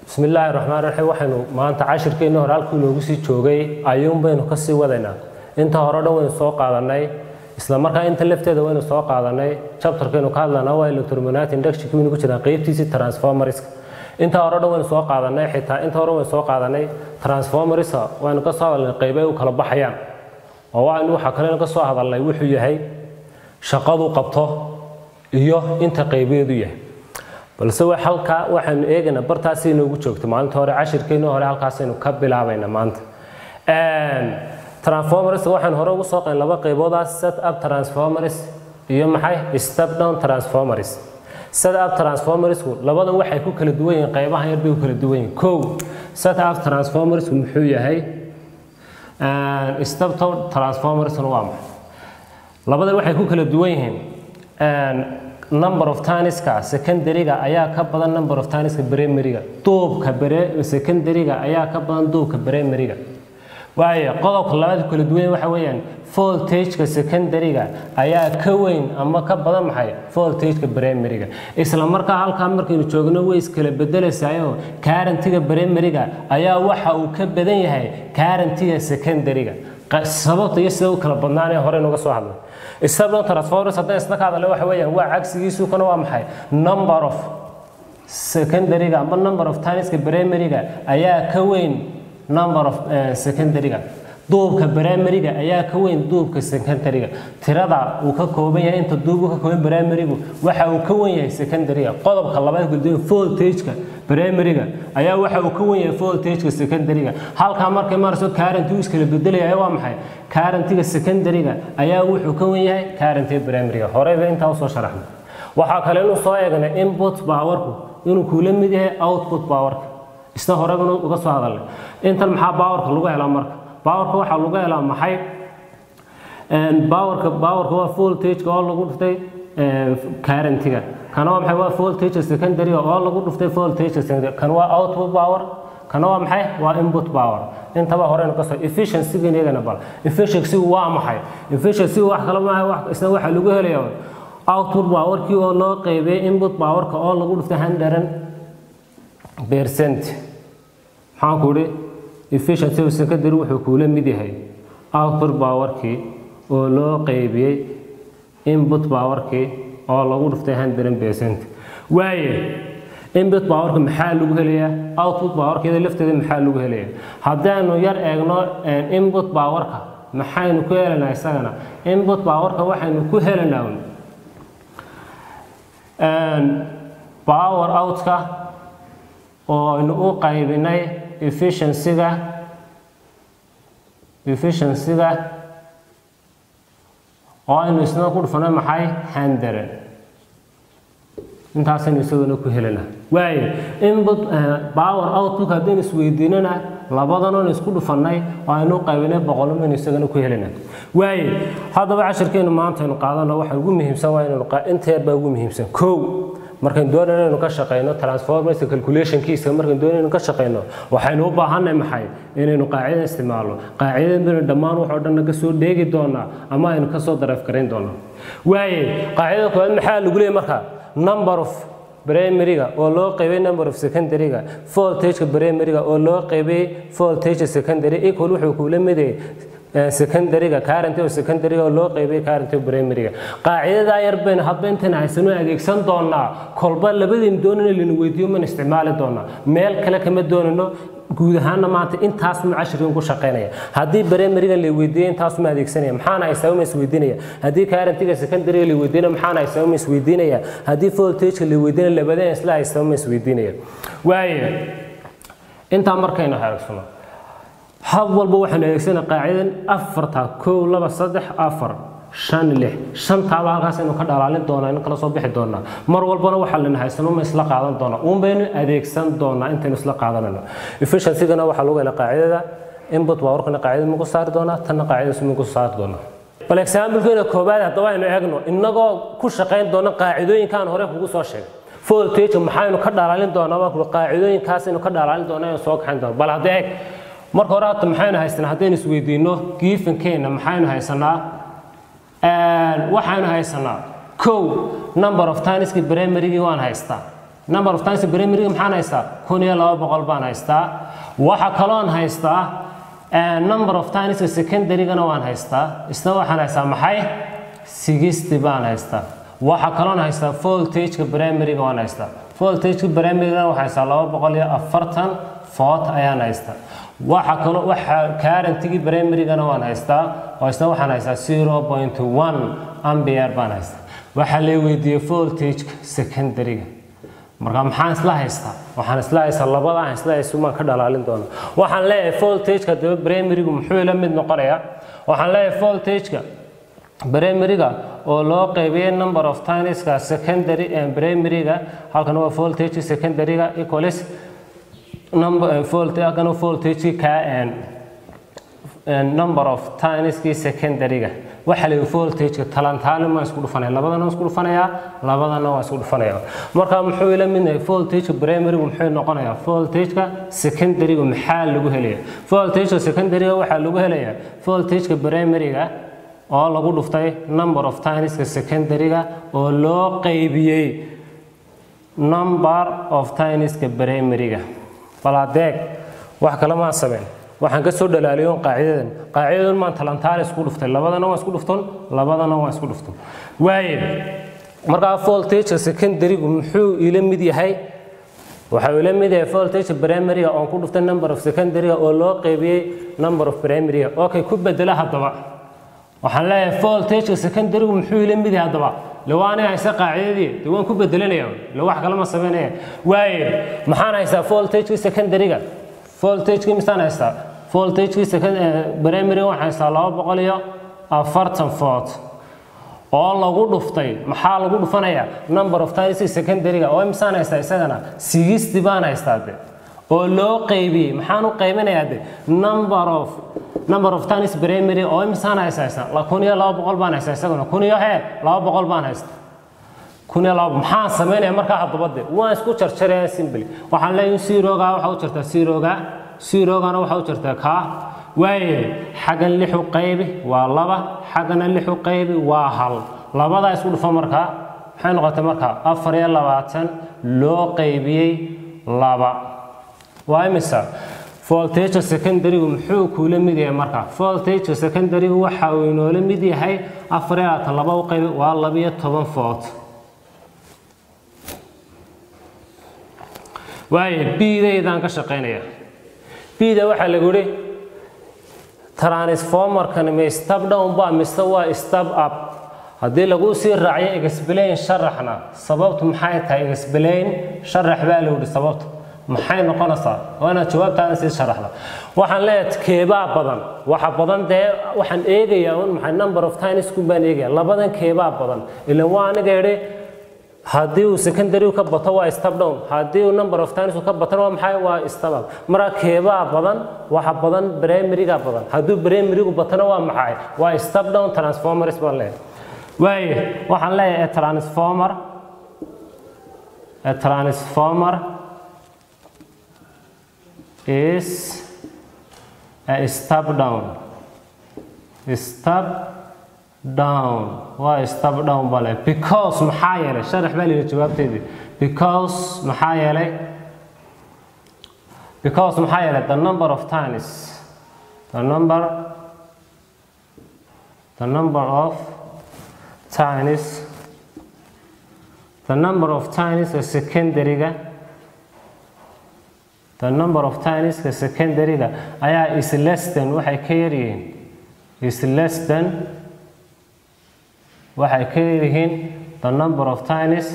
بسم الله الرحمن الرحيم waxaanu maanta cashirkeena hor halkii loogu sii joogay ayuun baynu ka sii wadaynaa inta hore dhan soo qaadanay isla markaa inta lafteeda waynu soo qaadanay chapterkeenu ka hadlana waa electromagnetic induction kii ku jira qaybtiisa transformers inta hore dhan soo qaadanay xitaa inta hore soo qaadanay transformers waanu ka soo hadalnay qaybay u kala baxayaan oo waanu waxa kale ka soo hadalnay wuxuu yahay shaqadu qabto iyo inta qaybeedu yahay balse halka waxaan eegana bartaasi inoogu joogto maalinta hore cashirkeena hore halkaas aynu ka bilaabayna maanta transformers waxaan hore ugu soo qeyn laba qaybood set up transformers iyo maxay step down transformers set up transformers labadan waxay ku kala duwan yihiin qaybaha yar bay ku kala duwan yihiin koow set up transformers muxuu yahay step down transformers waa maxay labadan waxay ku kala duwan yihiin number of times ka secondary ga ayaa ka badan number of times ka primary ga doobka secondary ga ayaa ka badan doobka primary ga waayo qodobka labaad kala duwan waxa weeyaan voltage ka secondary ga ayaa ka weyn ama ka badan maxay voltage ka primary ga isla markaa halka markaynu joogno way iskala bedelaysaayoo current ga primary ga ayaa waxa uu ka badan yahay current ga secondary ga sababta iyo sida uu kala badnaanay hore nooga soo hadlay isla transformers hadda isla ka hadalay waxa weeyaan waa cagsigiisu kana waa maxay number of secondary ga ama number of times ka primary ga ayaa ka weyn number of secondary ga doobka primary ga ayaa ka weyn doobka secondary ga tirada uu ka kooban yahay inta doobku ka kooban primary gu waxa uu ka weyn yahay secondary ga qodobka labaad gudbin voltage ka primary ga ayaa waxa uu ka weyn yahay voltage ka secondary ga halka markay marso current uu iskala bedelayo waa maxay current ga secondary ga ayaa wuxuu ka weyn yahay current ga primary ga hore inta soo sharaxnay waxa kale inuu soo eegnay input power ku inuu kula mid yahay output power isna hore uga soo hadalay inta maxaa power ka lagu helaa marka power ka waxa lagu helaa maxay power ka waa voltage oo lagu dhuftay current ga kana waa maxay waa voltage secondary oo lagu dhuftay voltage secondary kana waa output power kana waa maxay waa input power intaba hore ka soo efficiency geeyna bal efficiency waa maxay efficiency wax kale ma wax isna waxa lagu helayo output power kii oo loo qaybay input power ka oo lagu dhuftay 100% maxaa ku dhig efficiency secondary wuxuu kula mid yahay output power kii oo loo qaybiyay input power kii oo lagu dhuftay 100% waaye input power ka maxaa lagu helayaa output power kii lafteeda maxaa lagu helayaa haddaanu yar eegno input power ka maxaynu ku helanaa isagana input power ka waxaynu ku helanaa power out ka oo aynu u qaybinay efficiency ga oo aynu isna ku dhufanay maxay 100 intaasaynu isaguna ku helana waayo input power output hadaynu isweydiinana labadanoon isku dhufanay oo aynu qaybinay 100 min isaguna ku helana waayo hadaba cashirkeenu maanta aynu qaadano waxa ugu muhiimsan waa inuu inteer baa ugu muhiimsan koow markaan doonayno ka shaqeyno transformers calculation kiisa markaan doonayno ka shaqeyno waxaynu u baahanahay maxay inaynu qaacida isticmaalo qaacidada dhammaan wax oo dhan naga soo dheegi doona ama aynu ka soo daraf gareyn doono waaye qaacida koowaad maxaa lagu leeyahay marka number of primary ga oo loo qaybay number of secondary ga voltage ka primary ga oo loo qaybay voltage secondary equal wuxuu ku la mid yahay secondary ga current oo secondary oo loo qaybay current primary ga qaacidada yar been hadba intan aysan adeegsan doonaa kolba labadeen doonana lin weydiyo man isticmaali doona meel kale kama doonano guud ahaan maanta intaas ma cashirin ku shaqeynaya hadii primary ga la weydiyo intaas ma adeegsanaya maxaana ay sabab is weydiinaya hadii current ga secondary la weydiino maxaana ay sabab is weydiinaya hadii voltage la weydiino labadeen isla ay sabab is weydiinaya waaye inta markaynu xaragsano hab walba waxaan adeegsanaa qaacidan 4 ta 1 2 3 4 5 6 shanta halkaas inuu ka dhalaalin doona in kala soo bixi doona mar walbana waxa la nahaysano ma isla qaadan doona uun baynu adeegsan doona inta isla qaadanayno efficiency gana waxa lagu helaa qaacidada input power kana qaacida ma ku saar doona tan qaacida ma ku saar doona bal example keena koobaad hadaba aynu eegno inagoo ku shaqeyn doona qaacidooyinkan hore kugu soo sheegay voltage maxaynu ka dhalaalin doona waa qaacidooyinkaas inuu ka dhalaalin doona in soo kaxin doona bal hadda eeg marka hore maxaynu haysanaa hadaynu isweydiino gifankeena maxaynu haysanaa waxaynu haysanaa kow number of times ki primary gi waan haystaa number of times primary maxaan haystaa 1200 baan haystaa waxa kaloon haystaa number of times secondary gana waan haystaa isna waxaan haystaa maxay 60 baan haystaa waxa kaloon haystaa voltage ka primary ga waan haystaa voltage ka primary ga waxaan haystaa 240 volt ayaan haystaa waxa kale waxa current ki primary gana waan haystaa oo isna waxaan haystaa 0.1 ampere baan haystaa waxa la weydiiyay voltage secondary ga marka maxaan isla haystaa waxaan isla haystaa labada aan isla haysto ka dhalaalin doono waxaan leeyahay voltage ka daba primary gu muxuu la mid noqonayaa waxaan leeyahay voltage ka primary ga oo loo qaybiyay number of times ka secondary and primary ga halkan waa voltage secondary ga equals number voltage ka and number of times ki secondary ga waxa la voltage talantaana ma isku dhufanay labadana isku dhufanaya labadana waa isku dhufanaya marka muxuu ila mid yahay voltage primary muxuu noqonayaa voltage ka secondary maxaa lagu helayaa voltage secondary waxa lagu helayaa voltage ka primary ga oo lagu dhuftay number of times ka secondary ga oo loo qaybiyay number of times ka primary ga balaadeeg wax kale ma sameyn waxaan ka soo dhalaaliyo qaacidadan ma talantaar isku dhuftay labadana waa isku dhuftan labadana waa isku dhuftan waaye marka voltage secondary muxuu ila mid yahay waxa uu ila mid yahay voltage primary oo ku dhuftay number of secondary oo loo qaybiyay number of primary okay ku bedela hadaba waxaan leeyahay voltage secondary muxuu ila mid yahay hadaba لو أنا هسه قاعدة دوان كوب بدلنا يوم لو واحد كلام سميناه وايد محنا هسه voltage secondary voltage كم سنة هسه voltage primary واحد هسه لا بقوليه 40 volt الله قول دفتي محل قول دفنايا number of times secondary أو كم سنة هسه سنة 60 بان هسه ولو قيبي محنو قيبنا هذا number of times primary أو كم سنة هسه لا كونيا لا بقول بان هسه سنة كونيا هي لا بقول بان هسه كونيا لا محن سميناه مركا حد بده وان اسكو شرشرين سيمبل waxaan leeyahay siroga waxa uu jirtaa sirogana waxa uu jirtaa ka way xagan lixu qaybi waa laba xagana lixu qaybi waa hal labada isku dhufan marka waxay noqotay marka 24 loo qaybiyay laba waa imisa voltage secondary muxuu ku la mid yahay marka voltage secondary waxa uu inoo mid yahay 24 laba u qaybi waa 12 volt waaye biidaydan ka shaqeynaya biida waxa lagu yiri transformer kan ma step down ba mise waa step up hadii lagu sii raaciyo explain sharaxna sababtu maxay tahay explain sharax baa lagu yiri sababtu maxay noqonaysaa waana jawaabtaan si sharaxda waxaan leeyahay keeba badan waxa badan waxaan eegayaa maxay number of times ku baan eegaya labadan keeba badan ilaa waa aniga yiri hadii uu secondary ka bato waa step down hadii uu number of times ka bato waa maxay waa step up marka keeba badan waxa badan primary ga badan hadii primary ku batana waa maxay waa step down transformers baan leeyahay way waxaan leeyahay transformer is a step down why step down bale because maxaa yeelay sharax baa leeyahay jawaabteedii because maxaa yeelay the number of times the number of times the secondary ga the number of times the secondary ga ayaa is less than waxay ka yaryihiin is less than waxay ka yaryihiin the number of times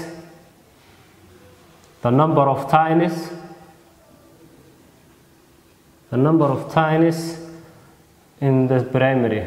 in the primary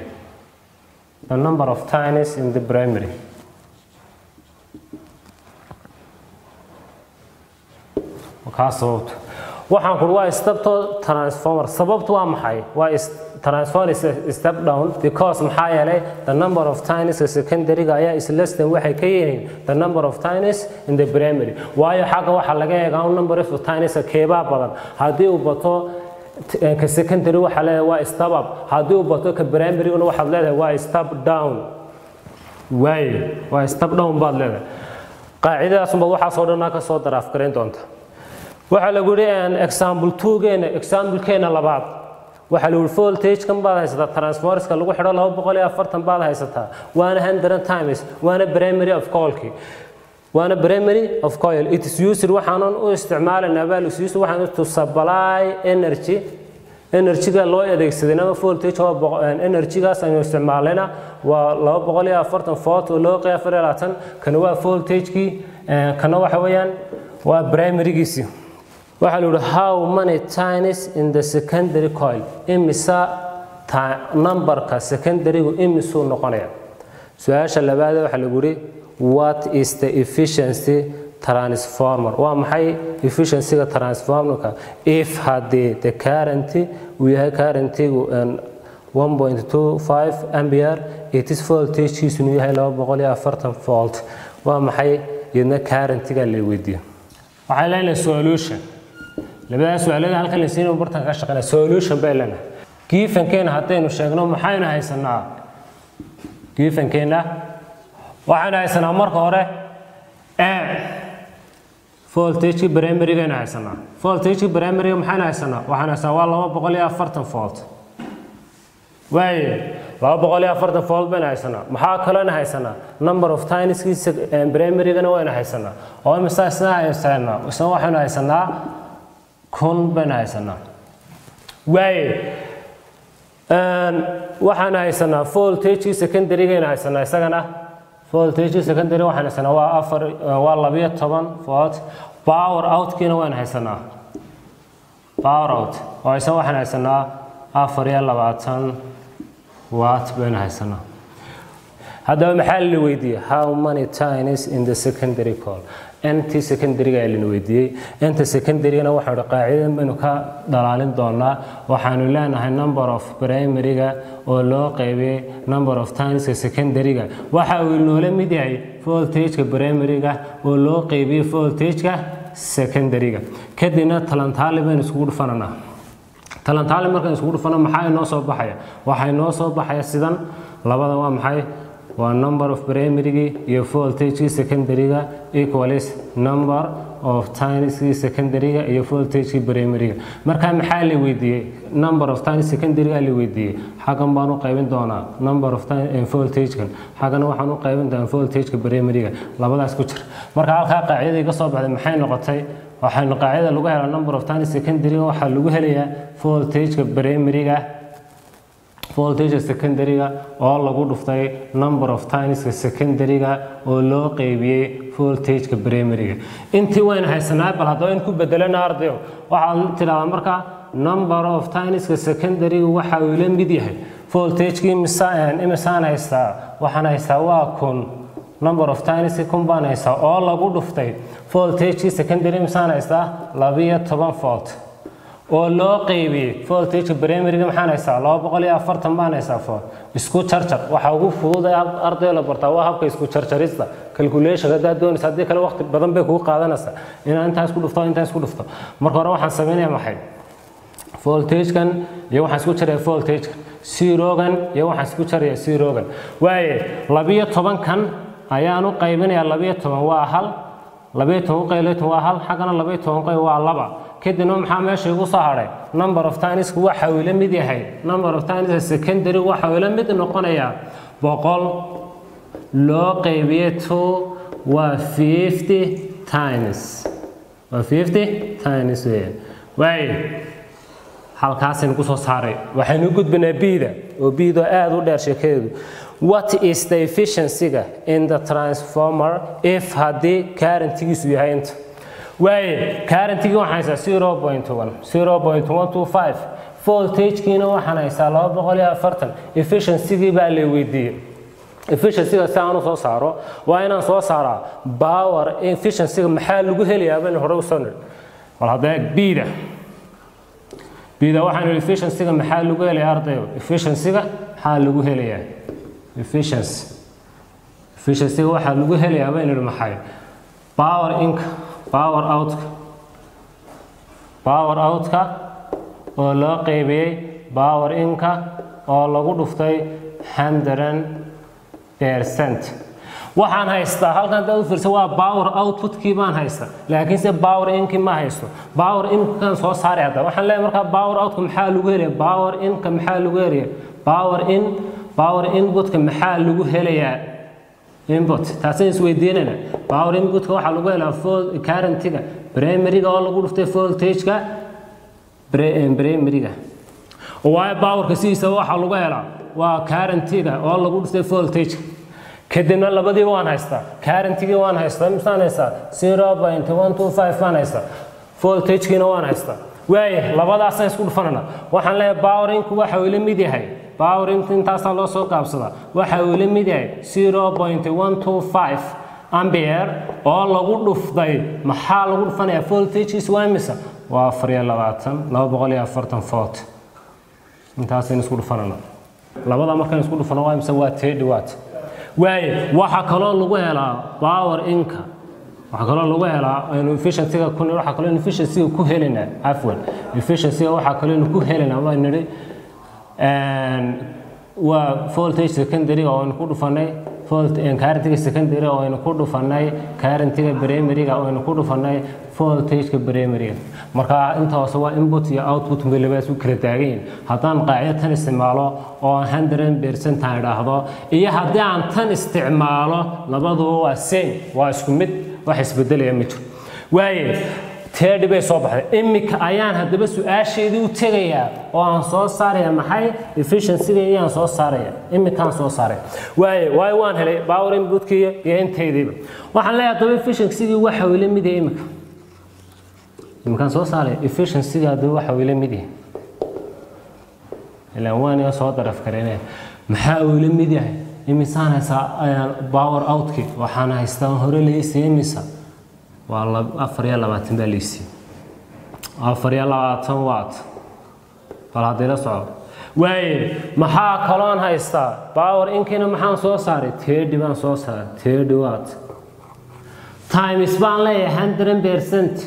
kaasoo waxaan ku waa step transformer sababtu waa maxay waa transformer is step down because maxaa yeelay the number of times secondary ga ayaa is less than waxay ka yihiin the number of times in the primary waayo xaga waxa laga eegaa number of times keeba badan hadii uu bato ka secondary waxa leeyahay waa step up hadii uu bato ka primary waxa leeyahay waa step down waa step down baad leedahay qaacidadaas unba waxa soo dhanaa ka soo daraaf gareyn doonta waxa lagu yiri example 2 geena example keena labaad waxa lagu yiri voltage kan baad haysataa transformerska lagu xidho 240 baad haysataa waana 100 times waana primary of coil وانا primary of coil it is used waxaan u isticmaalnaa baa used waxaan to supply energy ga loo adeegsaday ama voltage oo energy gaas aynu isticmaalnaa waa 240 volt oo loo qeybay kana waa voltage ki kana waxa weeyaan waa primary giisi waxa la yiraahdaa how many times in the secondary coil imisa numberka secondary gu imisu noqonaya su'aasha labaad waxa lagu yiri what is the efficiency transformer waa maxay efficiency ga transformer if hadii the current we have current 1.25 ampere it is voltage is inuu yahay 240 volt waa maxay iyadna current ga la weydiyo waxa leeyahay solution labada su'aalaha halkan la siinay bartan ka shaqeynaa solution bay leeyahay given keena hadaynu sheegno maxaynu haysanaa given keena waxaan haysanaa marka hore voltage primary ga haysanaa voltage primary maxaan haysanaa waxaan haysanaa waa 240 volt way 240 volt baan haysanaa maxaa kale haysanaa number of times primary ga waan haysanaa oo misaasna haysanaa waxaan haysanaa kun baan haysanaa way waxaan haysanaa voltage secondary ga haysanaa isagana voltage secondary waxaan haysanaa waa 12 volt power out kiina waan haysanaa power out oo isna waxaan haysanaa 24 watt baan haysanaa hadaba maxaa la weydiiyay how many times in the secondary coil anti secondary ga la weydiiyay anti secondary na waxa qaacido baynu ka dalaalin doonaa waxaanu leenahay number of primary ga oo loo qaybiyay number of times secondary ga waxa uu noola mid yahay voltage ga primary ga oo loo qaybiyay voltage ga secondary ga kadibna talantaale baynu isku dhufananaa talantaale markaan isku dhufano maxay noo soo baxaya waxay noo soo baxaya sidan labada waa maxay waa number of primary iyo voltage secondary ga equals number of times secondary ga iyo voltage primary ga marka maxaa la weydiiyay number of times secondary ga la weydiiyay xagan baan u qaybin doonaa number of times voltage kan xagana waxaan u qaybin doonaa voltage primary ga labadaas ku jir marka halka qaacidada iga soo baxday maxay noqotay waxaan qaacidada lagu helaa number of times secondary ga waxa lagu helayaa voltage primary ga voltage secondary ga oo lagu dhuftay number of times secondary ga oo loo qaybiyay voltage primary ga intii waan haysanaa bal hadda in ku bedelana ardayo waxa tiraahdaa marka number of times secondary waxa uu la mid yahay voltage ki misaan haystaa waxaan haystaa waa kun number of times combine haystaa oo lagu dhuftay voltage secondary misaan haystaa 12 volt oo loo qaybiyay voltage primary ga maxaan haysaa 240 baan haysaa for isku charger waxa ugu fudud arday la bartaa waa habka isku chargerista calculation hada doonaysa hadii kale waqti badan bay ku qaadanaysaa in intaas ku dhufto marka hore waxaan sameeynaa maxay voltage kan iyo waxaan isku jaray voltage zero gan iyo waxaan isku jaray zero gan way 12 kan ayaan u qaybinayaa 12 waa hal 12 qaybintu waa hal xagana 12 qayb waa laba kadibna maxaa meesha ugu soo haray number of times waxa uu la mid yahay number of times secondary waxa uu la mid noqonayaa 100 loo qaybiyay 2 waa 50 times waa 50 times way halkaas in ku soo saaray waxaynu gudbinaa bida oo bido aad u dheer sheekeedu what is the efficiency in the transformer if hadii current-giisu yahay inta way current-gi waxaan haysaa 0.125 voltage-kiina waxaan haysaa 240 efficiency-gi baa la weydiiyay efficiency-ga saan soo saaro waa inaan soo saaraa power efficiency-ga maxaa lagu helayaa baan hore u soo nir wal hadda bida waxaan efficiency-ga maxaa lagu helayaa ardayo efficiency-ga maxaa lagu helayaa efficiency-ga waxaa lagu helayaa baan maxay power in power out ka oo loo qaybiyay power in ka oo lagu dhuftay 100% waxaan haystaa halkan dad u fiirsan waa power output kii baan haystaa laakiin se power in kii ma haysto power in kan soo saaray hadda waxaan leeyahay marka power output maxaa lagu helayaa power in ka maxaa lagu helayaa power input ka maxaa lagu helayaa input taasina isweydiinayna power input ka waxa lagu helaa current-ga primary-ga oo lagu dhuftay voltage-ka primary-ga waa power ka siisa waxa lagu helaa waa current-ga oo lagu dhuftay voltage kadibna labadii waan haystaa current-gii waan haystaa misaan haystaa 0.125 waan haystaa voltage-kiina waan haystaa waaye labadaasaan isku dhufanana waxaan leeyahay power inku waxa uu la mid yahay power inku intaasaa loo soo qaabsadaa waxa uu la mid yahay 0.125 ampere oo lagu dhuftay maxaa lagu dhufanayaa voltage-kiisa waa imisa waa 240 volt intaasaan isku dhufanana labada markaan isku dhufano waa imisa waa 30 watt waaye waxa kaloo lagu helaa power inka waxa kaloo lagu helaa efficiency-ga waxa kaloo efficiency-ga ku helinaa afwan efficiency-ga waxa kaloo ku helinaa waa niri waa voltage secondary oo ku dhufanay current-ga secondary oo ku dhufanay current-ga primary-ga oo ku dhufanay voltage-ka primary-ga marka inta hoose waa input iyo output meelabaas u kala taagan yihiin haddaan qaacida tan isticmaalo oo 100% aan idhaahdo iyo haddii aan tan isticmaalo labaduba waa same waa isku mid wax isbedelaya ma jiro waaye teedhi bay soo baxday imika ayaan haddaba su-aasheedii u tegayaa oo aan soo saaraya maxay efficiency-ga ayaan soo saaraya imikaan soo saaraya waaye waan helay power input-kii iyo intaydiiba waxaan leeyahay haddaba efficiency-gii waxa uu la mid yahay imika soo saaray efficiency-ga hadda waxa uu la mid yahay ilaa waan soo daraf kareenay maxaa uu la mid yahay imisaan haysaa power out-ki waxaan haystaa hore leeyay imisa waa 420 baa leeyay 420 watt bal hadii la socdo waaye maxaa kaloon haystaa power inkiina maxaan soo saaray 30 baan soo saaray 30 watt times baan leeyahay 100%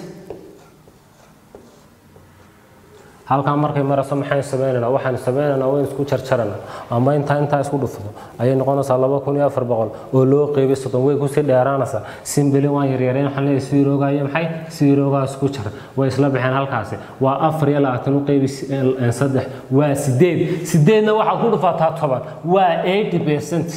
halkaan markay marayso maxaan sameeynaa waxaan sameeynaa waan isku jarjarana ama inta isku dhufto ayay noqonaysaa 2400 oo loo qeybay 30 way ku sii dheeraanaysaa simbili waan yaryareen waxaan leeyahay zeroga iyo maxay zeroga isku jar way isla bixeen halkaasi waa 420 u qeybi 3 waa 8 waxa ku dhufataa 10 waa 80%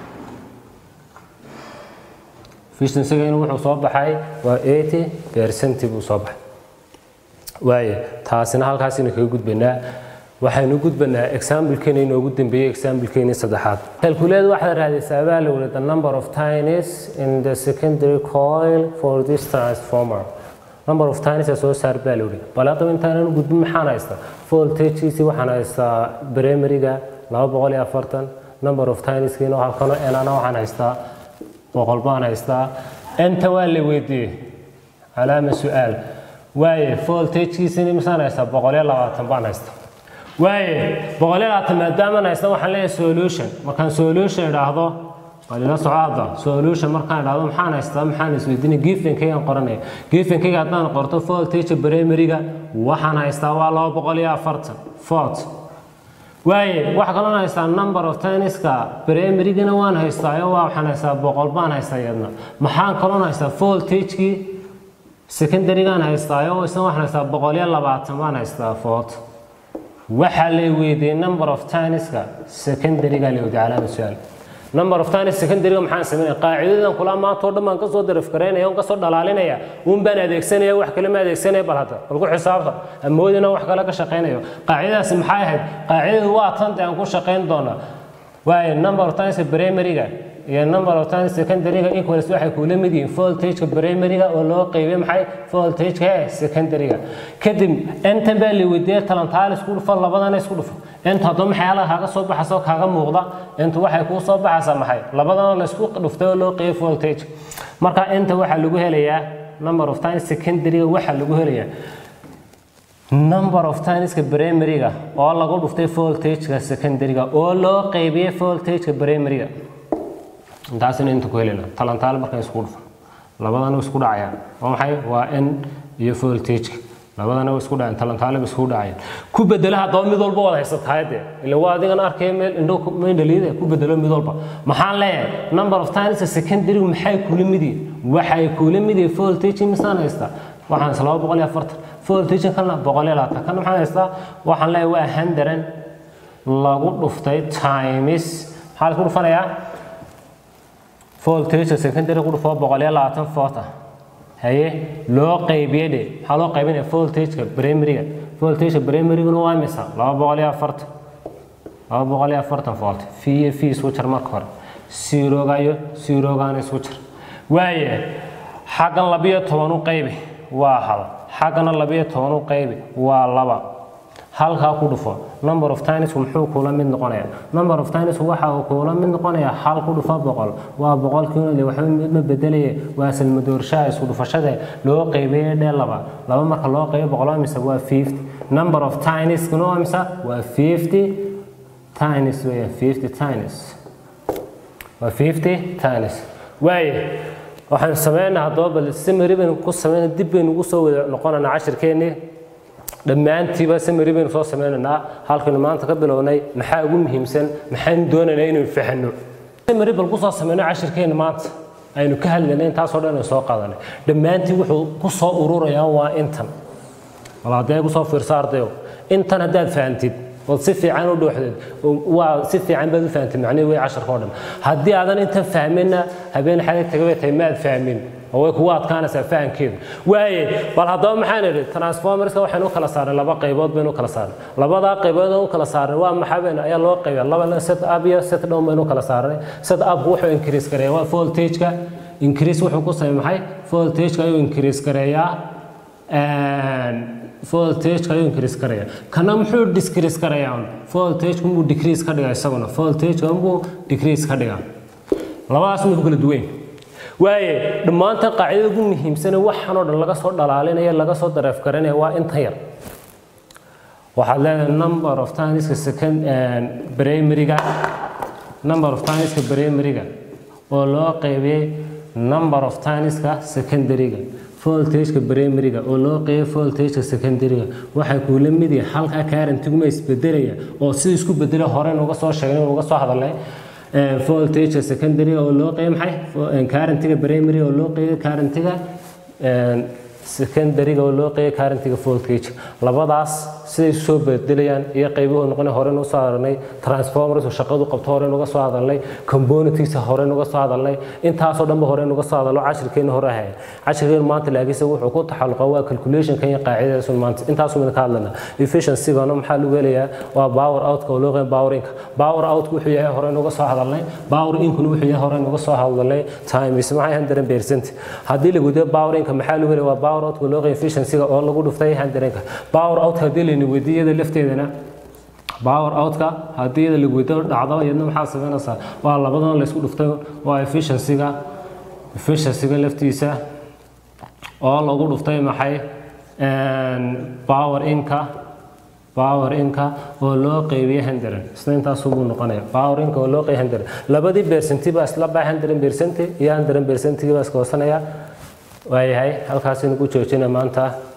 efficiency-ga inuu wuxuu soo baxay waa 80% buu soo baxay waaye taasina halkaas inuu kaga gudbanaa waxaynu gudbanaa example-keena inoogu dambeeyay example-keena saddexaad calculate waxa la raadaysaa baa la wada the number of turns in the secondary coil for this transformer number of turns soo saar baa la wada bal hadda intaan gudbin maxaan haystaa voltage-kiisa waxaan haystaa primary-ga 240 number of turns-kiina halkan ana waxaan haystaa 100 baan haystaa inta waa la weydiiyay calaamad su'aal waaye voltage-kiisina misaan haystaa 120 baan haystaa waaye 120 maadaama haystaa waxaan leeyahay solution markaan solution idhaahdo walila socda solution markaan idhaahdo maxaan isweydiinay given-kayga qoranay given-kayga haddaan qorto voltage primary-ga waxaan haystaa waa 240 volt waaye waxa kaloo haystaa number of turns-ka primary-gana waan haystaa waxaan haystaa 100 baan haystaa iyadna maxaan kaloo haystaa voltage-kii secondary-gaan haystaa isna waxaan haystaa 120 baan haystaa volt waxa la weydiiyay number of turns-ka secondary-ga la weydiiyay calaamad su'aal number of turns secondary-ga maxaan sameeynaa qaacidadan kula maanta oo dhan ka soo daraf kareenaya oo ka soo dhalaalinaya baan adeegsanaya wax kale ma adeegsanaya bal hadda bal ku xisaabta amoodina wax kale ka shaqeynayo qaacidadaas maxay ahayd qaacidadu waa tan aan ku shaqeyn doonaa waaye number of turns primary-ga iyo number of turns secondary-ga equals waxay ku la mid yihiin voltage-ka primary-ga oo loo qeybay maxay voltage-ka secondary-ga kadib inta baa la weydiiyay talantaal isku dhufan labadana isku dhufan inta hadda maxay kaaga soo baxayso kaaga muuqda inta waxay ku soo baxaysaa maxay labadana la isku dhuftay oo loo qeybay voltage marka inta waxa lagu helayaa number of turns secondary-ga waxa lagu helayaa number of turns-ka primary-ga oo lagu dhuftay voltage-ka secondary-ga oo loo qeybay voltage-ka primary-ga intaasina inta ku helina talantaal markaan isku dhufan labadana isku dhacayaan waa maxay waa n iyo voltage labadana way isku dhaceen talantaale isku dhaceen ku bedelaha doob mid walba wada haysataayde ila waa adigan arkay meel indho meel dhaliida ku bedelo mid walba maxaan leeyahay number of times secondary maxay kula mid yihiin waxay kula mid yihiin voltage misaan haysta waxaan 240 voltage kana 120 kana maxaan haysta waxaan leeyahay waa 100 lagu dhuftay times hal ku dhufanaya voltage secondary ku dhufo 120 volt haye loo qaybiyay halo qaybinay voltage primary guna waa imisa 240 volt fi switcher marka hore zero gaana switcher waaye xagan 12 u qaybi waa hal xagana 12 u qaybi waa 2 halka ku dhufo number of times wuxuu kula mid noqonayaa number of times waxa uu kula mid noqonayaa hal ku dhufo 100 waa 100 kiilo waxa ma bedelay waa salmadoorshaha isku dhufashada loo qaybiyay laba marka loo qaybiyo 100 mise waa 50 number of times kuna mise waa 50 times waa 50 times waa 50 times way waxaan sameeynaa hadaba summary baan ku sameeynaa dib baan ugu soo wada noqonana cashirkeeni dhammaantiiba summary baan soo sameeynaa halkan maanta ka bilownay maxaa ugu muhiimsan maxaan doonaynaa inuu fahanno summary bal ku soo sameeynaa cashirkeeni maanta aynu ka hadlaynay taas oo dhan soo qaadanay dhammaantii wuxuu ku soo ururayaa waa intan walaadee ku soo fiirsaartayo intan hadaad fahantid oo si fiican u dhuuxdeed waa si fiican baad u fahantid macnaheedu way cashirka oo dhan haddii aadan intan fahmayna habeen xadag tagay tahay maad fahmin oo ku adkaanaysa fahankeedu waaye bal haddaba maxaan idhi transformerska waxaan u kala saarnay laba qaybood baynu kala saarnay labada qaybood oo kala saarnay waa maxay ayaa loo qaybiyaa laba set up iyo set down baynu kala saarnay set up wuxuu increase gareeyaa waa voltage-ka increase wuxuu ku sameeyay voltage-ka ayuu increase gareeyaa voltage ayuu increase gareeyaa kana muxuu decrease gareeyaa voltage ku decrease ka dhigaa isaguna voltage ku decrease ka dhigaa labadaas mid kala duwan waaye dhamaanta qaacidada ugu muhiimsan waxaan oo dhan laga soo dhalaalinaya laga soo dareef garanaya waa inta yar waxa leeyahay number of times second primary-ga number of times primary-ga oo loo qaybiyay number of times secondary-ga voltage-ka primary-ga oo loo qaybiyay voltage-ka secondary-ga waxa ku la mid yahay halka current-gu ma isbedelaya oo si isku bedelo hore uga soo sheegnay uga soo hadalnay voltage secondary oo loo qeybay current-ga primary oo loo qeybay current-ga secondary oo loo qeybay current-ga voltage labadaas si soo bedelayaan iyo qaybaha noqon hore noo soo hadalnay transformers oo shaqadu qabto hore nooga soo hadalnay components hore nooga soo hadalnay intaas oo dhanba hore nooga soo hadalo cashirkeena hore ahay cashirkeena maanta laakiin wuxuu ku taxalluqaa waa calculation kan qaacidada maanta intaas oo ka hadlana efficiency gana maxaa lagu leeyahay waa power out oo loo qeybay power out wuxuu yahay hore nooga soo hadalnay power in kun wuxuu yahay hore nooga soo hadalnay time is maxay 100% hadii lagu leeyahay power in ka maxaa lagu leeyahay waa power out oo loo qeybay efficiency oo lagu dhuftay 100 power out hadii وديده لفتيدنا باور اوتكا hadii la gudo dhacdo iyadna waxa sameynaysaa waa labadan la isku dhuftay waa efficiency-ga laftiisa oo lagu dhuftay maxay power in-ka oo loo qaybiyay 100 isna intaas uu noqonaya power in-ka oo loo qaybiyay 100 labadii percent ba isla baa 100% iyo 100% ba iska hoosanaya waayahay halkaas inuu ku joojina maanta